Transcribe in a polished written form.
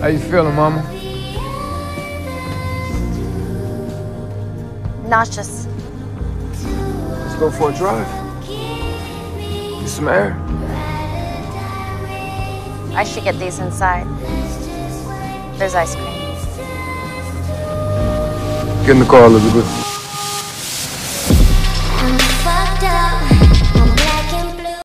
How you feeling, mama? Nauseous. Let's go for a drive. Get some air. I should get these inside. There's ice cream. Get in the car, Elizabeth.